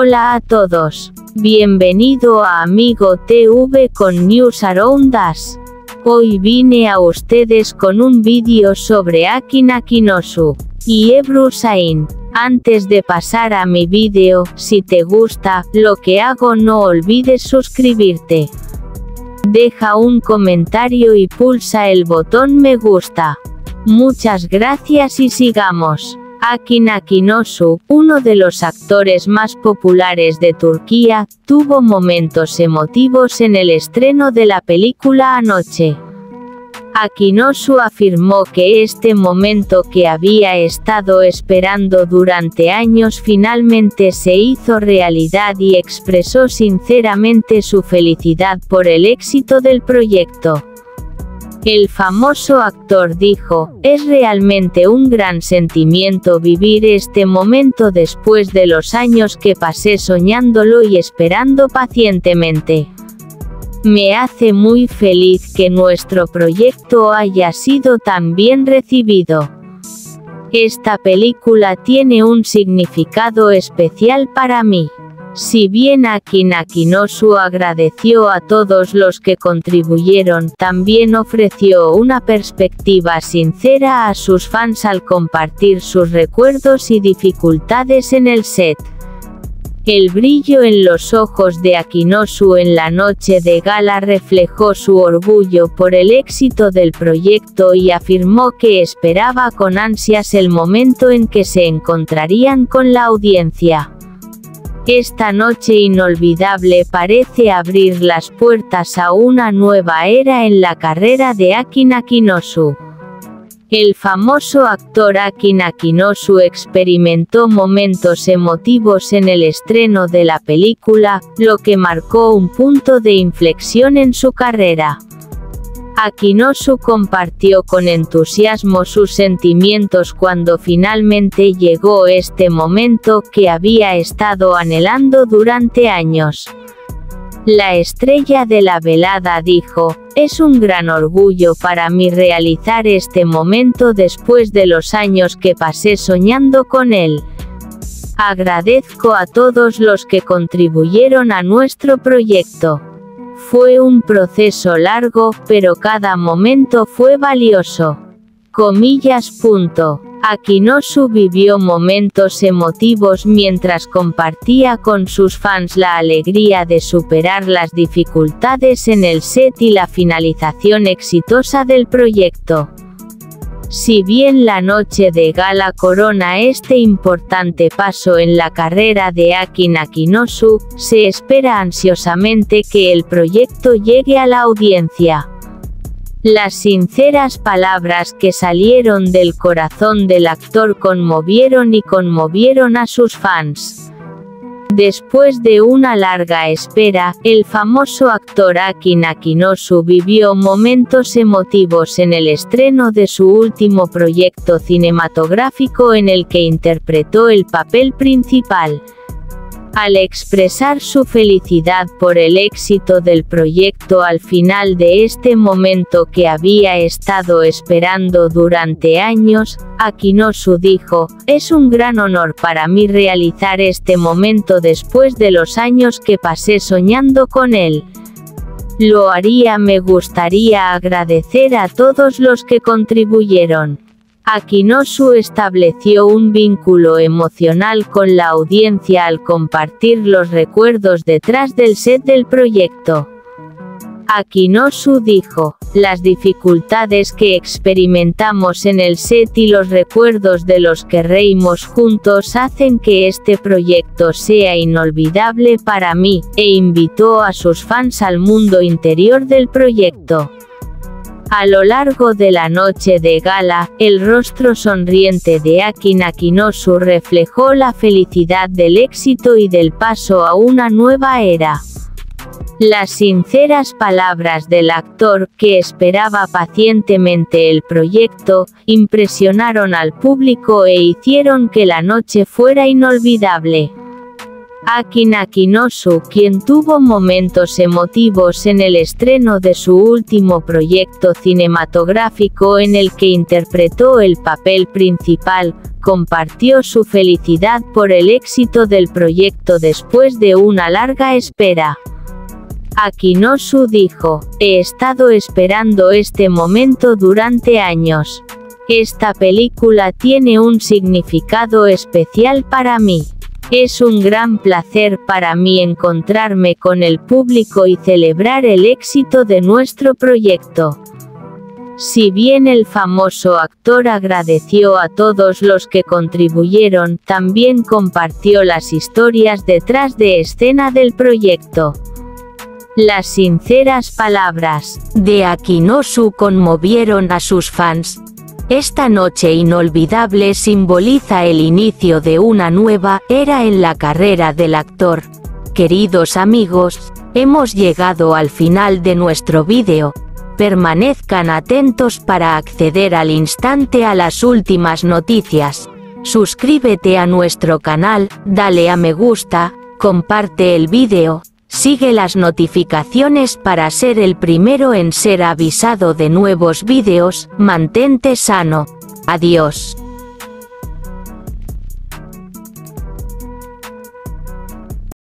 Hola a todos. Bienvenido a Amigo TV con News Around Us. Hoy vine a ustedes con un vídeo sobre Aki Nakinosu y Ebru Sain. Antes de pasar a mi vídeo, si te gusta lo que hago, no olvides suscribirte. Deja un comentario y pulsa el botón me gusta. Muchas gracias y sigamos. Aki Nakinosu, uno de los actores más populares de Turquía, tuvo momentos emotivos en el estreno de la película anoche. Akinosu afirmó que este momento que había estado esperando durante años finalmente se hizo realidad y expresó sinceramente su felicidad por el éxito del proyecto. El famoso actor dijo: "Es realmente un gran sentimiento vivir este momento después de los años que pasé soñándolo y esperando pacientemente. Me hace muy feliz que nuestro proyecto haya sido tan bien recibido. Esta película tiene un significado especial para mí". Si bien Aki Nakinosu agradeció a todos los que contribuyeron, también ofreció una perspectiva sincera a sus fans al compartir sus recuerdos y dificultades en el set. El brillo en los ojos de Akinosu en la noche de gala reflejó su orgullo por el éxito del proyecto y afirmó que esperaba con ansias el momento en que se encontrarían con la audiencia. Esta noche inolvidable parece abrir las puertas a una nueva era en la carrera de Aki Nakinosu. El famoso actor Aki Nakinosu experimentó momentos emotivos en el estreno de la película, lo que marcó un punto de inflexión en su carrera. Akinosu compartió con entusiasmo sus sentimientos cuando finalmente llegó este momento que había estado anhelando durante años. La estrella de la velada dijo: "Es un gran orgullo para mí realizar este momento después de los años que pasé soñando con él. Agradezco a todos los que contribuyeron a nuestro proyecto. Fue un proceso largo, pero cada momento fue valioso". Akinosu vivió momentos emotivos mientras compartía con sus fans la alegría de superar las dificultades en el set y la finalización exitosa del proyecto. Si bien la noche de gala corona este importante paso en la carrera de Aki Nakinosu, se espera ansiosamente que el proyecto llegue a la audiencia. Las sinceras palabras que salieron del corazón del actor conmovieron a sus fans. Después de una larga espera, el famoso actor Aki Nakinosu vivió momentos emotivos en el estreno de su último proyecto cinematográfico en el que interpretó el papel principal. Al expresar su felicidad por el éxito del proyecto al final de este momento que había estado esperando durante años, Akinosu dijo: "Es un gran honor para mí realizar este momento después de los años que pasé soñando con él. Me gustaría agradecer a todos los que contribuyeron". Akinosu estableció un vínculo emocional con la audiencia al compartir los recuerdos detrás del set del proyecto. Akinosu dijo: "Las dificultades que experimentamos en el set y los recuerdos de los que reímos juntos hacen que este proyecto sea inolvidable para mí", e invitó a sus fans al mundo interior del proyecto. A lo largo de la noche de gala, el rostro sonriente de Aki Nakinosu reflejó la felicidad del éxito y del paso a una nueva era. Las sinceras palabras del actor, que esperaba pacientemente el proyecto, impresionaron al público e hicieron que la noche fuera inolvidable. Aki Nakinosu, quien tuvo momentos emotivos en el estreno de su último proyecto cinematográfico en el que interpretó el papel principal, compartió su felicidad por el éxito del proyecto después de una larga espera. Akinosu dijo: "He estado esperando este momento durante años. Esta película tiene un significado especial para mí. Es un gran placer para mí encontrarme con el público y celebrar el éxito de nuestro proyecto". Si bien el famoso actor agradeció a todos los que contribuyeron, también compartió las historias detrás de escena del proyecto. Las sinceras palabras de Akinosu conmovieron a sus fans. Esta noche inolvidable simboliza el inicio de una nueva era en la carrera del actor. Queridos amigos, hemos llegado al final de nuestro vídeo. Permanezcan atentos para acceder al instante a las últimas noticias. Suscríbete a nuestro canal, dale a me gusta, comparte el vídeo. Sigue las notificaciones para ser el primero en ser avisado de nuevos vídeos. Mantente sano. Adiós.